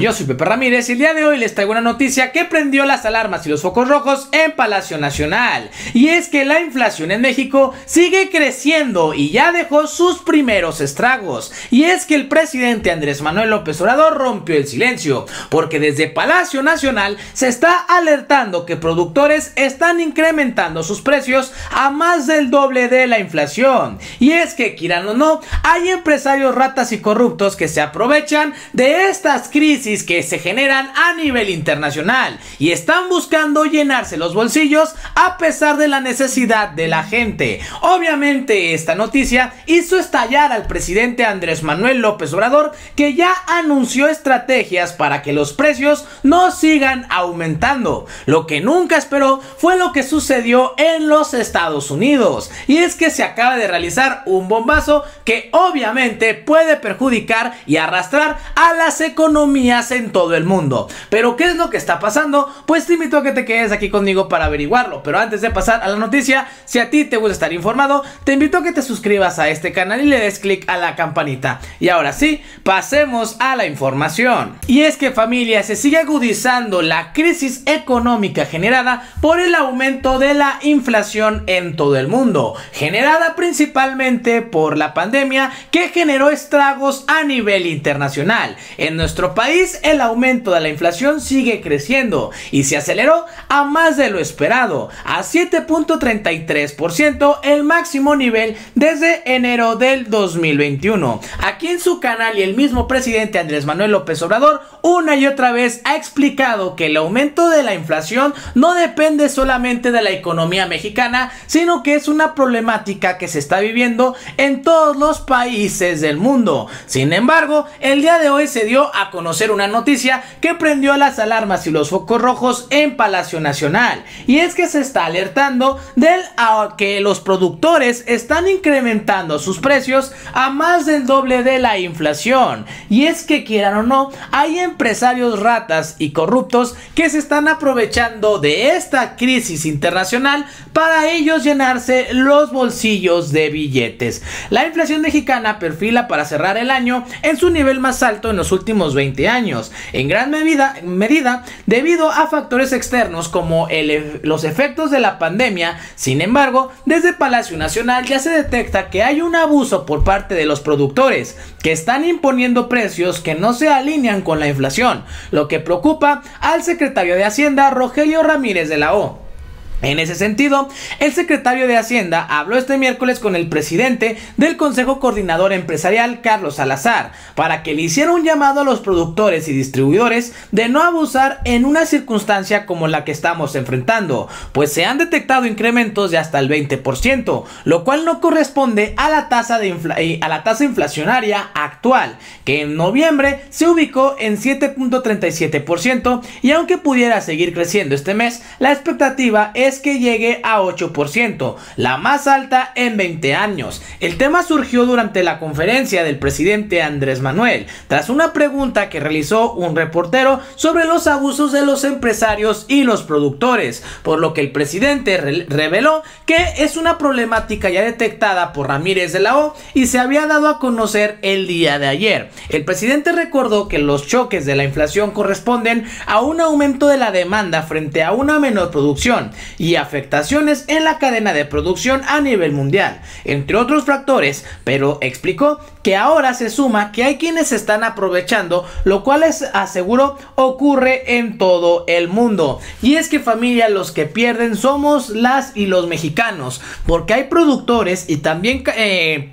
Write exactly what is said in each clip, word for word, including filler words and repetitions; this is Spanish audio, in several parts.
Yo soy Pepe Ramírez y el día de hoy les traigo una noticia que prendió las alarmas y los focos rojos en Palacio Nacional. Y es que la inflación en México sigue creciendo y ya dejó sus primeros estragos. Y es que el presidente Andrés Manuel López Obrador rompió el silencio, porque desde Palacio Nacional se está alertando que productores están incrementando sus precios a más del doble de la inflación. Y es que, quieran o no, hay empresarios ratas y corruptos que se aprovechan de estas crisis que se generan a nivel internacional y están buscando llenarse los bolsillos a pesar de la necesidad de la gente. Obviamente esta noticia hizo estallar al presidente Andrés Manuel López Obrador, que ya anunció estrategias para que los precios no sigan aumentando. Lo que nunca esperó fue lo que sucedió en los Estados Unidos, y es que se acaba de realizar un bombazo que obviamente puede perjudicar y arrastrar a las economías en todo el mundo. Pero ¿qué es lo que está pasando? Pues te invito a que te quedes aquí conmigo para averiguarlo. Pero antes de pasar a la noticia, si a ti te gusta estar informado, te invito a que te suscribas a este canal y le des clic a la campanita. Y ahora sí, pasemos a la información. Y es que, familia, se sigue agudizando la crisis económica generada por el aumento de la inflación en todo el mundo, generada principalmente por la pandemia que generó estragos a nivel internacional. En nuestro país el aumento de la inflación sigue creciendo y se aceleró a más de lo esperado, a siete punto treinta y tres por ciento, el máximo nivel desde enero del dos mil veintiuno. Aquí en su canal, y el mismo presidente Andrés Manuel López Obrador una y otra vez ha explicado que el aumento de la inflación no depende solamente de la economía mexicana, sino que es una problemática que se está viviendo en todos los países del mundo. Sin embargo, el día de hoy se dio a conocer una noticia que prendió las alarmas y los focos rojos en Palacio Nacional, y es que se está alertando del a, que los productores están incrementando sus precios a más del doble de la inflación. Y es que, quieran o no, hay empresarios ratas y corruptos que se están aprovechando de esta crisis internacional para ellos llenarse los bolsillos de billetes. La inflación mexicana perfila para cerrar el año en su nivel más alto en los últimos veinte años, en gran medida, medida debido a factores externos como el, los efectos de la pandemia. Sin embargo, desde Palacio Nacional ya se detecta que hay un abuso por parte de los productores, que están imponiendo precios que no se alinean con la inflación, lo que preocupa al secretario de Hacienda, Rogelio Ramírez de la O. En ese sentido, el secretario de Hacienda habló este miércoles con el presidente del Consejo Coordinador Empresarial, Carlos Salazar, para que le hiciera un llamado a los productores y distribuidores de no abusar en una circunstancia como la que estamos enfrentando, pues se han detectado incrementos de hasta el veinte por ciento, lo cual no corresponde a la tasa de infla- a la tasa inflacionaria actual, que en noviembre se ubicó en siete punto treinta y siete por ciento, y aunque pudiera seguir creciendo este mes, la expectativa es es que llegue a ocho por ciento, la más alta en veinte años. El tema surgió durante la conferencia del presidente Andrés Manuel, tras una pregunta que realizó un reportero sobre los abusos de los empresarios y los productores, por lo que el presidente re reveló que es una problemática ya detectada por Ramírez de la O y se había dado a conocer el día de ayer. El presidente recordó que los choques de la inflación corresponden a un aumento de la demanda frente a una menor producción y afectaciones en la cadena de producción a nivel mundial, entre otros factores, pero explicó que ahora se suma que hay quienes se están aprovechando, lo cual es, aseguró, ocurre en todo el mundo. Y es que, familia, los que pierden somos las y los mexicanos, porque hay productores y también eh,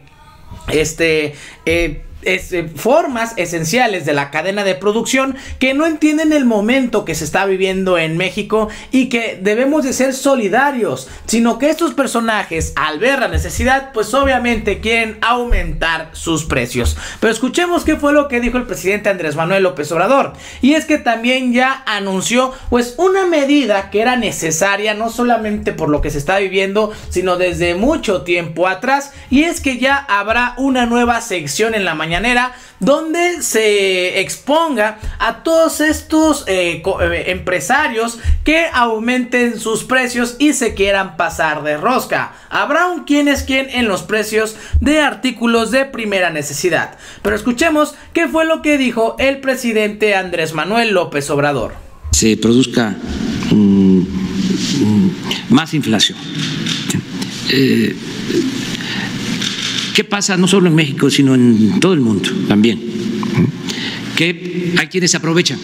este eh, Es, eh, formas esenciales de la cadena de producción que no entienden el momento que se está viviendo en México y que debemos de ser solidarios, sino que estos personajes, al ver la necesidad, pues obviamente quieren aumentar sus precios. Pero escuchemos qué fue lo que dijo el presidente Andrés Manuel López Obrador, y es que también ya anunció pues una medida que era necesaria, no solamente por lo que se está viviendo, sino desde mucho tiempo atrás, y es que ya habrá una nueva sección en la mañana mañanera, donde se exponga a todos estos eh, eh, empresarios que aumenten sus precios y se quieran pasar de rosca. Habrá un quién es quién en los precios de artículos de primera necesidad. Pero escuchemos qué fue lo que dijo el presidente Andrés Manuel López Obrador. Se produzca um, um, más inflación. Eh, ¿Qué pasa no solo en México, sino en todo el mundo también? Que hay quienes se aprovechan.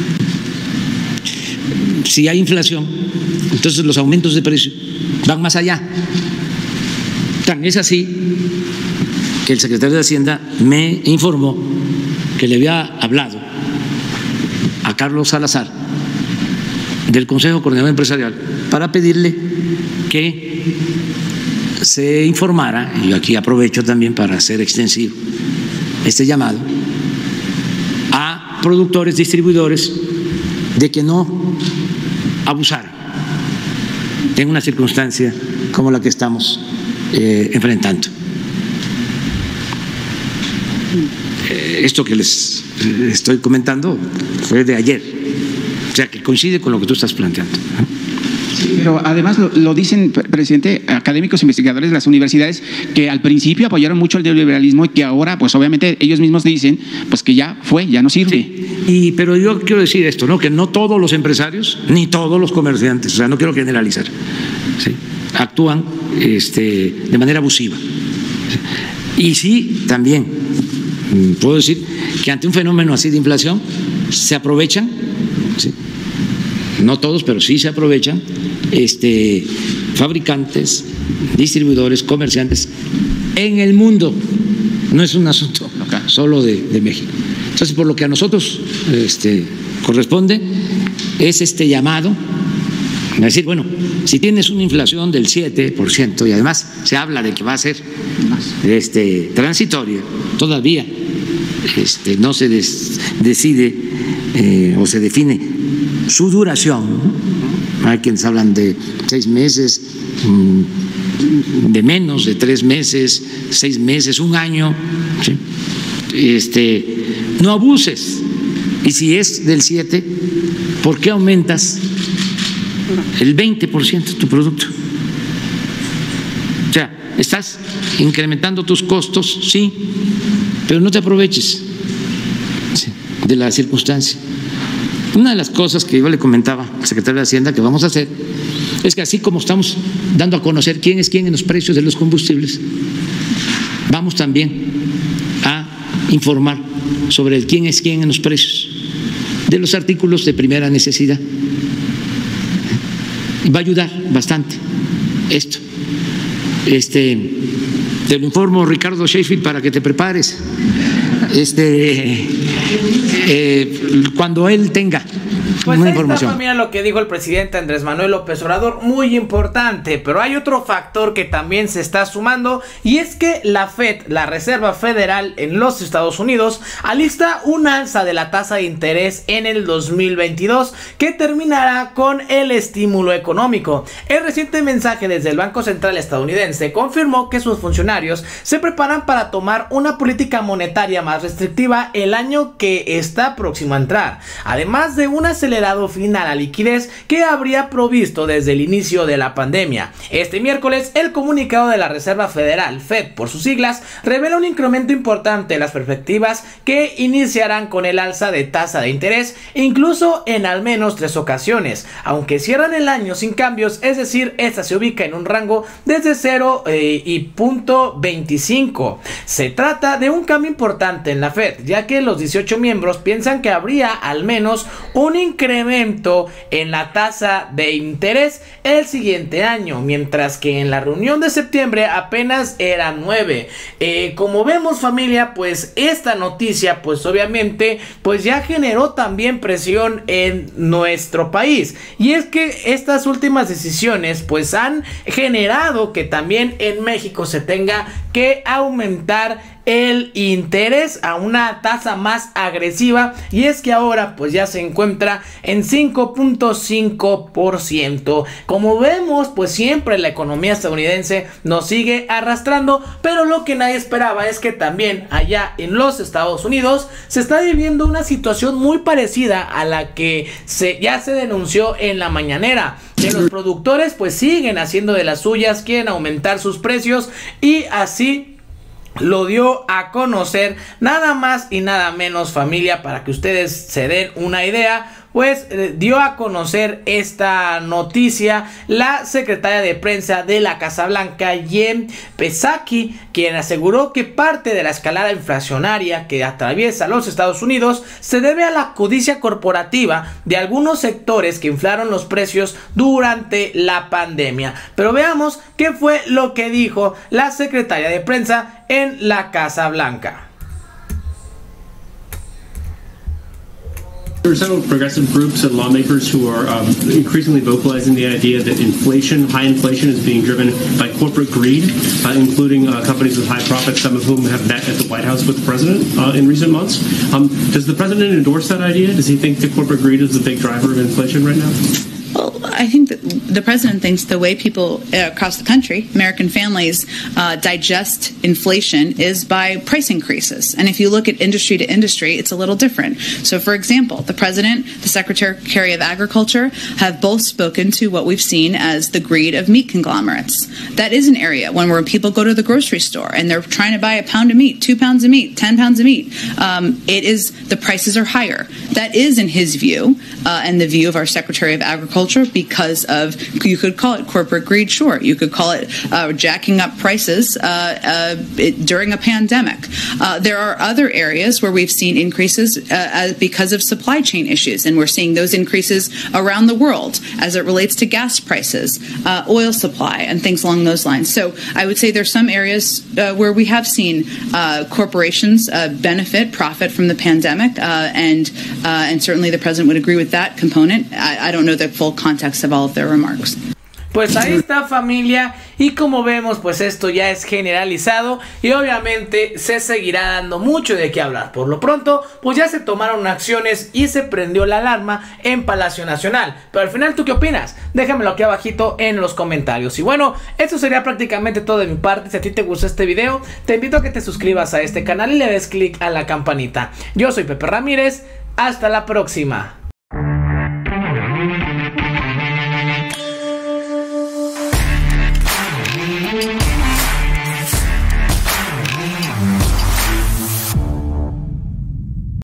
Si hay inflación, entonces los aumentos de precio van más allá. Tan es así que el secretario de Hacienda me informó que le había hablado a Carlos Salazar del Consejo Coordinador Empresarial para pedirle que se informara, y aquí aprovecho también para hacer extensivo este llamado a productores, distribuidores, de que no abusaran en una circunstancia como la que estamos eh, enfrentando. Eh, esto que les estoy comentando fue de ayer, o sea que coincide con lo que tú estás planteando. Sí, pero además lo, lo dicen, presidente, académicos, investigadores de las universidades que al principio apoyaron mucho el neoliberalismo y que ahora, pues obviamente ellos mismos dicen, pues que ya fue, ya no sirve. Sí, y, pero yo quiero decir esto, ¿no? Que no todos los empresarios ni todos los comerciantes, o sea, no quiero generalizar, ¿sí?, actúan este, de manera abusiva. Y sí, también puedo decir que ante un fenómeno así de inflación se aprovechan, ¿sí?, no todos, pero sí se aprovechan, este, fabricantes, distribuidores, comerciantes en el mundo. No es un asunto solo de, de México. Entonces, por lo que a nosotros este, corresponde es este llamado a decir, bueno, si tienes una inflación del siete por ciento y además se habla de que va a ser este, transitoria, todavía este, no se des, decide eh, o se define su duración, ¿no? Hay quienes hablan de seis meses, de menos de tres meses, seis meses, un año, ¿sí? Este, no abuses. Y si es del siete, ¿por qué aumentas el veinte por ciento de tu producto? O sea, estás incrementando tus costos, sí, pero no te aproveches, ¿sí?, de la circunstancia. Una de las cosas que yo le comentaba al secretario de Hacienda que vamos a hacer es que así como estamos dando a conocer quién es quién en los precios de los combustibles, vamos también a informar sobre el quién es quién en los precios de los artículos de primera necesidad. Va a ayudar bastante esto. Este, te lo informo, Ricardo Sheffield, para que te prepares. Este, eh, cuando él tenga pues una ahí información. Está, mira lo que dijo el presidente Andrés Manuel López Obrador, muy importante, pero hay otro factor que también se está sumando y es que la Fed, la Reserva Federal en los Estados Unidos, alista un alza de la tasa de interés en el dos mil veintidós que terminará con el estímulo económico. El reciente mensaje desde el Banco Central estadounidense confirmó que sus funcionarios se preparan para tomar una política monetaria más restrictiva el año que está próximo a entrar, además de un acelerado fin a la liquidez que habría provisto desde el inicio de la pandemia. Este miércoles, el comunicado de la Reserva Federal, Fed por sus siglas, revela un incremento importante en las perspectivas que iniciarán con el alza de tasa de interés, incluso en al menos tres ocasiones, aunque cierran el año sin cambios, es decir, esta se ubica en un rango desde cero eh, y punto veinticinco. Se trata de un cambio importante en la Fed, ya que los dieciocho miembros piensan que habría al menos un incremento en la tasa de interés el siguiente año, mientras que en la reunión de septiembre apenas eran nueve. Eh, como vemos, familia, pues esta noticia pues obviamente pues ya generó también presión en nuestro país, y es que estas últimas decisiones pues han generado que también en México se tenga que aumentar el interés a una tasa más agresiva, y es que ahora pues ya se encuentra en cinco punto cinco por ciento. Como vemos, pues siempre la economía estadounidense nos sigue arrastrando, pero lo que nadie esperaba es que también allá en los Estados Unidos se está viviendo una situación muy parecida a la que se, ya se denunció en la mañanera, que los productores pues siguen haciendo de las suyas, quieren aumentar sus precios, y así lo dio a conocer nada más y nada menos, familia, para que ustedes se den una idea. Pues eh, dio a conocer esta noticia la secretaria de prensa de la Casa Blanca, Jen Psaki, quien aseguró que parte de la escalada inflacionaria que atraviesa los Estados Unidos se debe a la codicia corporativa de algunos sectores que inflaron los precios durante la pandemia. Pero veamos qué fue lo que dijo la secretaria de prensa en la Casa Blanca. There are several progressive groups and lawmakers who are um, increasingly vocalizing the idea that inflation, high inflation, is being driven by corporate greed, uh, including uh, companies with high profits, some of whom have met at the White House with the president uh, in recent months. Um, does the president endorse that idea? Does he think that corporate greed is the big driver of inflation right now? Well, I think that the president thinks the way people uh, across the country, American families, uh, digest inflation is by price increases. And if you look at industry to industry, it's a little different. So, for example, the president, the Secretary of Agriculture have both spoken to what we've seen as the greed of meat conglomerates. That is an area when where people go to the grocery store and they're trying to buy a pound of meat, two pounds of meat, ten pounds of meat. Um, it is, the prices are higher. That is, in his view, uh, and the view of our Secretary of Agriculture, because of, you could call it corporate greed, sure. You could call it uh, jacking up prices uh, uh, it, during a pandemic. Uh, there are other areas where we've seen increases uh, uh, because of supply chain issues, and we're seeing those increases around the world as it relates to gas prices, uh, oil supply, and things along those lines. So I would say there's some areas uh, where we have seen uh, corporations uh, benefit, profit from the pandemic, uh, and uh, and certainly the president would agree with that component. I, I don't know the full context of all of their remarks. Pues ahí está, familia, y como vemos, pues esto ya es generalizado y obviamente se seguirá dando mucho de qué hablar. Por lo pronto, pues ya se tomaron acciones y se prendió la alarma en Palacio Nacional. Pero al final, ¿tú qué opinas? Déjamelo aquí abajito en los comentarios. Y bueno, esto sería prácticamente todo de mi parte. Si a ti te gustó este video, te invito a que te suscribas a este canal y le des click a la campanita. Yo soy Pepe Ramírez, hasta la próxima.